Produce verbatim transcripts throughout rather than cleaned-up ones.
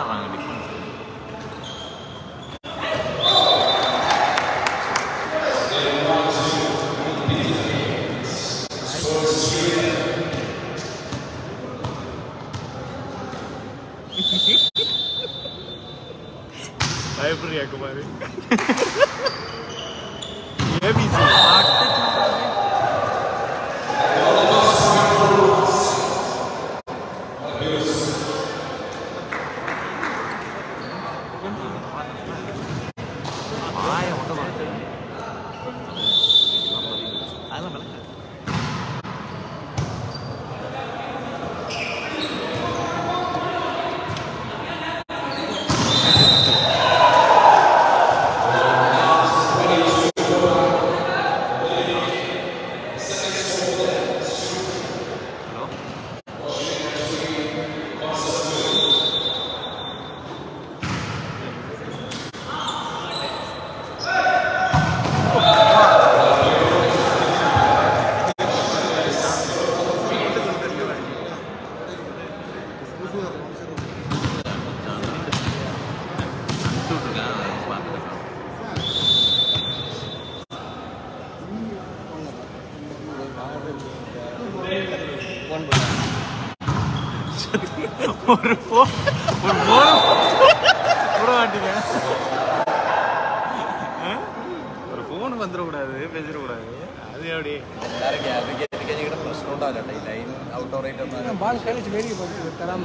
ஆடுறாங்க defence. பயப்படுறியா Kumar? ABC ஒரு போ ஒரு போன கூட மாட்டீங்க. ஒரு போன் வந்துடக்கூடாது, பேசிடக்கூடாது. அது எப்படி பால் கழிச்சு வெளியே போட்டு தராம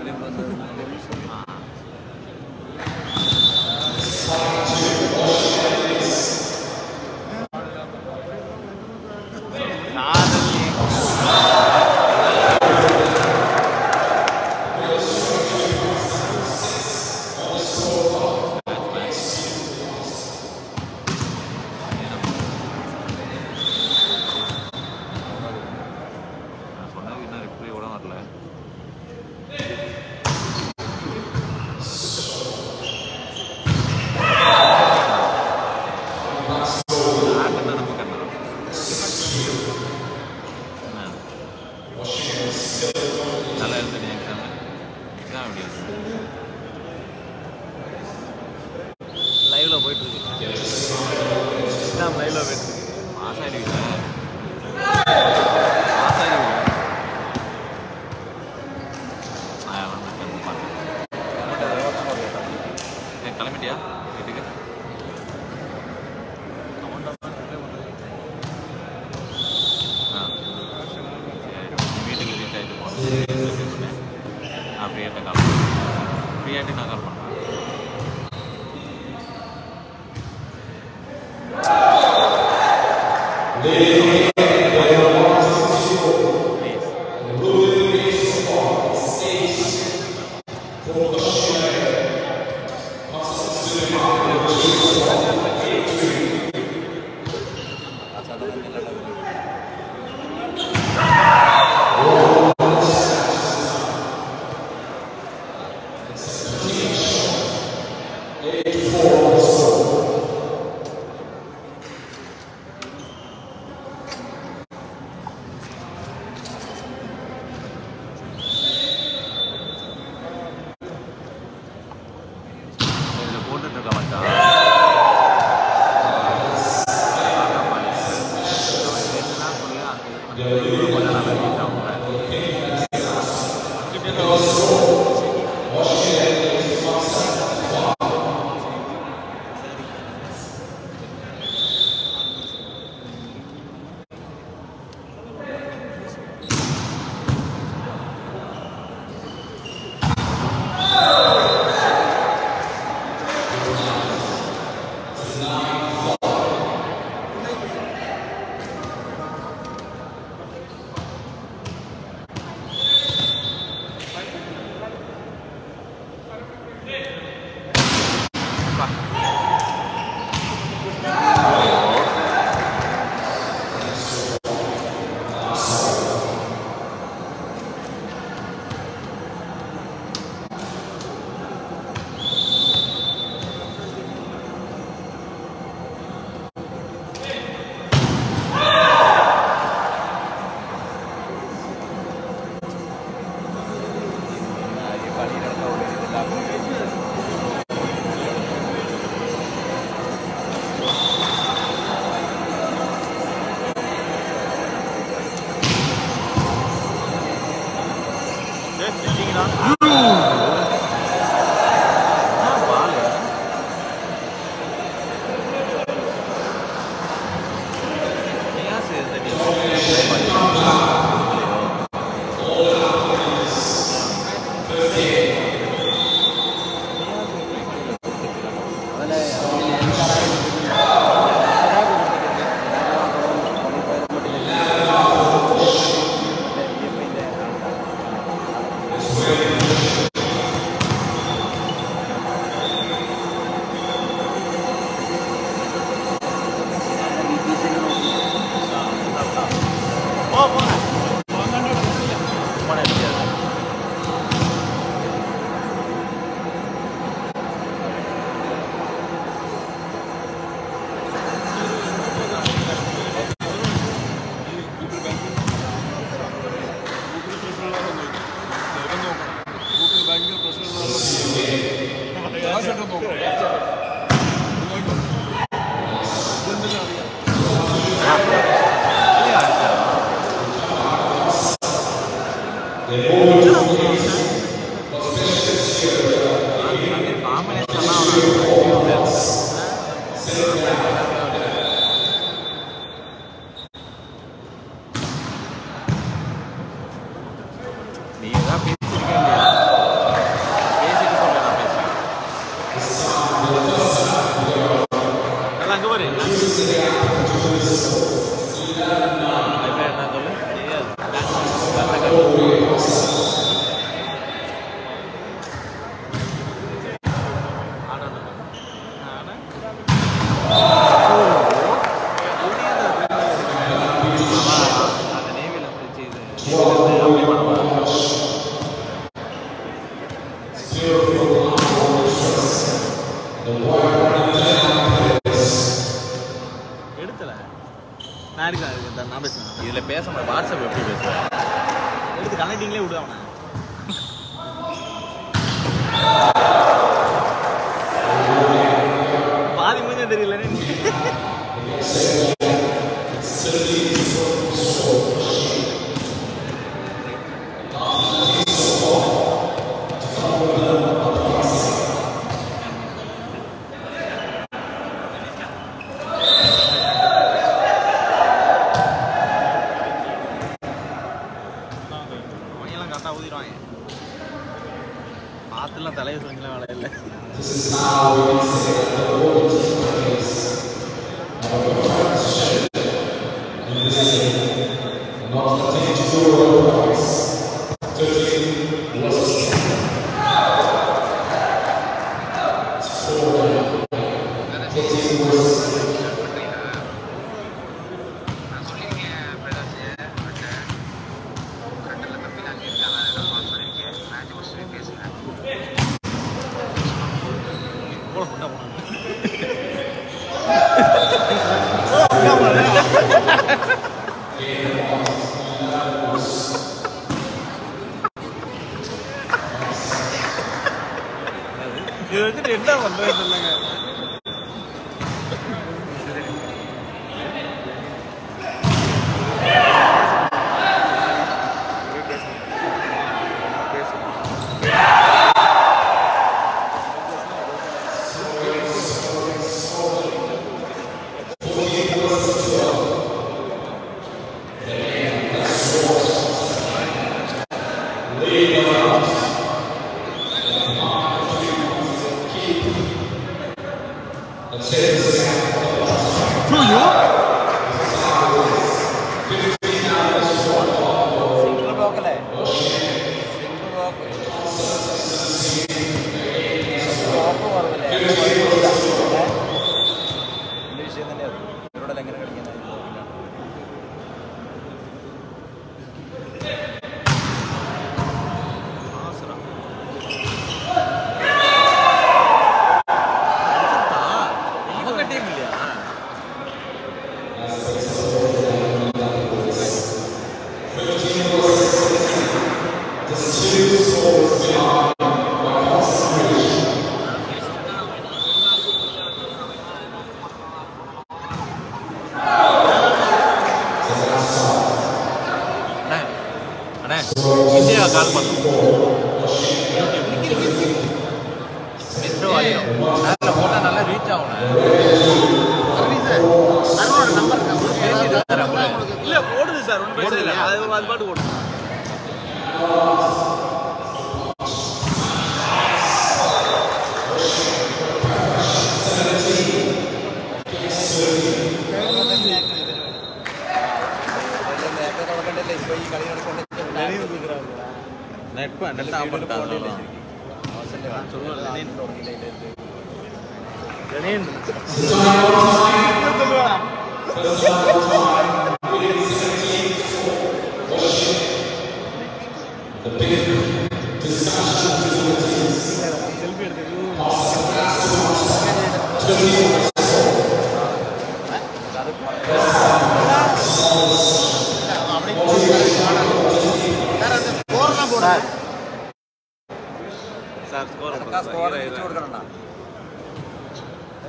லைவ்ல போயிட்டு இருக்கு. எக்ஸாம் லைவ்ல போயிட்டு இருக்கு. பாஸ் ஆயிடுவீங்க, பாஸ் ஆயிடுவீங்க. கிளம்பிட்டியா வீட்டுக்கு? ஆ சரி, வீட்டுக்கு ரீச் ஆகிட்டு போனேன். நான் ஃப்ரீயாகிட்ட கால் பண்ணேன். ஃப்ரீயாகிட்டு நான் கால் பண்ணேன். Paling ada tahu dari இதுல பேச முடியாது. வாட்ஸ்அப் எப்படி பேசுவேன்? எடுத்து கனெக்டிங்லேயே விடுவாங்க. பாதி மூஞ்சே தெரியல. ஆத்துலாம் தலையை சொல்லிக்கலாம் வேலை இல்லை. இது வச்சுட்டு என்ன பண்றது சொல்லுங்க. இந்தியா கால் பண்ணும் போட்டால் நல்லா ரீச் ஆகும். இல்லை போடுது சார், ஒன்றும் பிரச்சனை இல்லை. அது அது பாட்டு போடுது. நெட் நெட் ஆஃப் பண்ணிட்டாங்க. சார் ஸ்கோர் ஸ்கோர் கொடுக்கணும்ண்ணா.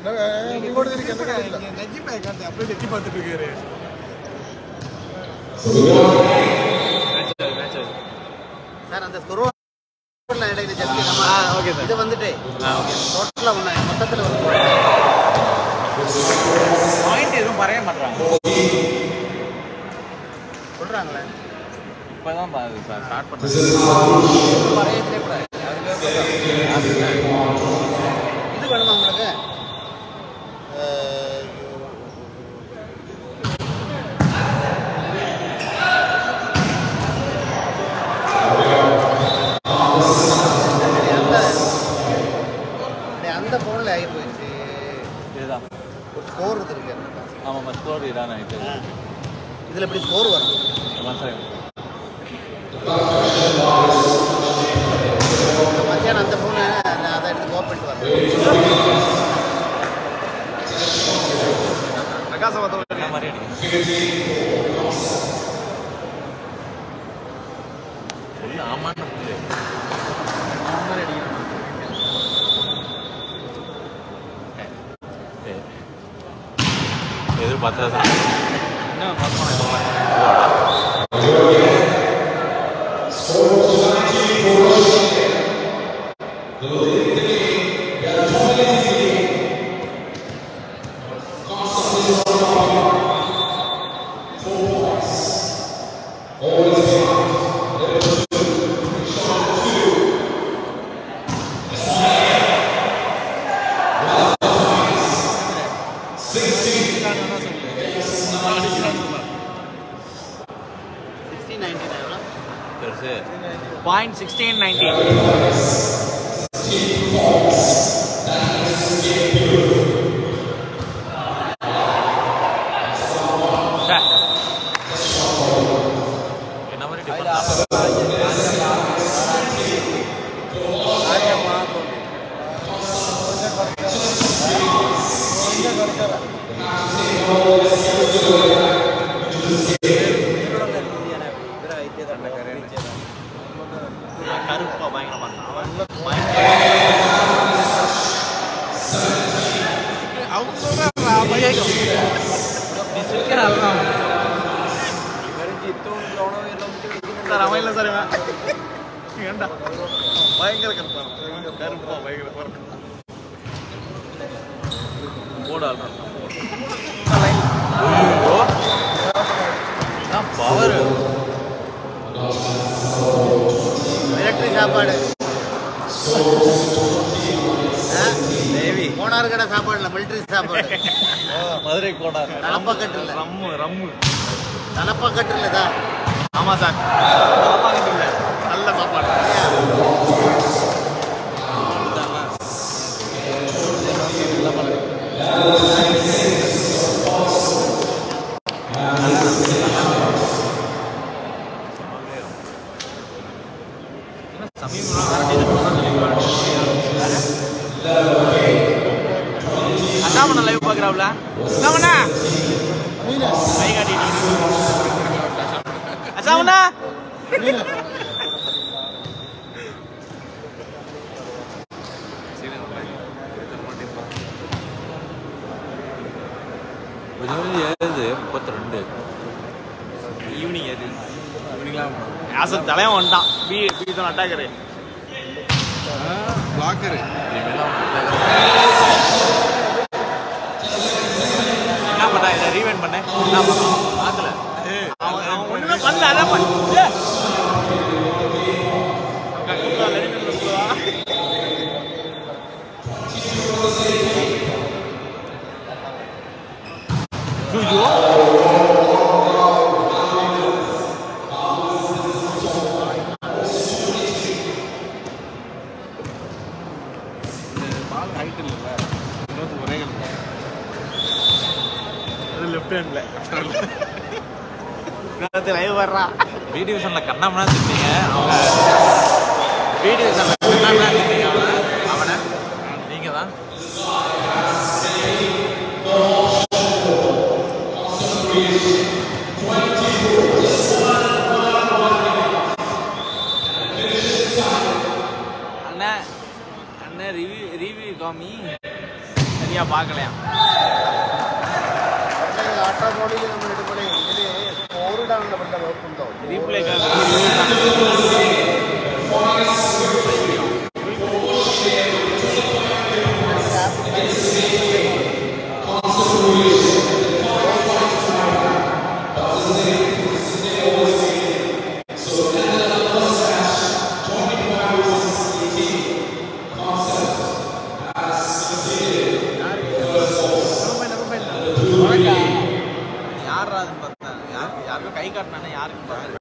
சார் அந்த ஸ்க்ரூ இது வந்துட்டு டோட்டலாக ஒன்று மொத்தத்தில் வந்து பாயிண்ட் எதுவும் பறைய மாட்டாங்க சொல்கிறாங்களே இப்போதான் சார் ஸ்டார்ட் பண்ணுறேன் பறையத்திலே கூட இது வேணுமா உங்களுக்கு அந்த ஃபோனில் ஆகி போயிடுச்சு இதுதான் ஒரு ஸ்கோர் இருக்கு ஆமாம் ஸ்கோர் இதான் ஆகிட்டு இதில் எப்படி ஸ்கோர் வரும் மத்தியானம் அந்த ஃபோனை அதை எடுத்து ஓப்பன் வரேன் மாதிரி ஆமான்னு எதிர்பார்த்தா என்ன Point sixteen ninety. கருப்பா பயங்கரமா அவங்க சார் அவன் இல்லை சார் ஏண்டா பயங்கர கருப்பா கருப்பா பயங்கர போடா பவர் மிலிட்டரி சாப்பாடு கோனார் கடை சாப்பாடு இல்லை மிலிட்டரி சாப்பாடு மதுரை கோனார் தலப்பாக்கட்டு இல்லை ரம்மு ரம்மு தலப்பாக்கட்டு இல்லை தான் ஆமாம் சார் தலப்பாக்கட்டு இல்லை நல்ல சாப்பாடு அண்ணாமண்ணா லைவ் பார்க்குறாப்ல அண்ணாமண்ணா கை காட்டிட்டு அச்சாமண்ணா ஏழு முப்பத்தி ரெண்டு ஈவினிங் எது ஈவினிங்லாம் ஆசர் தலைவன் வந்துட்டான் பி பி தான் அட்டாக்கரு பிளாக்கரு என்ன பண்ணா இதை ரீவைண்ட் பண்ணேன் என்ன பண்ணான் பார்க்கல அவன் ஒன்றுமே பண்ணல அதான் பண்ண வீடியோஷன்ல கண்ணாமனா திட்டீங்க அவங்க வீடியோஷன்ல கண்ணாமனா திட்டீங்க அவனை அவனை நீங்க தான் அண்ணா அண்ணா ரிவ்யூ ரிவ்யூ காமி சரியா பார்க்கலையா ஆட்டோ போலியில் நம்ம எடுப்படே இது ஓரிடான பட்ட ஒர்க் உண்டோ ரீப்ளே யார் யாருக்கும் கை காட்டினானே யாருக்கும்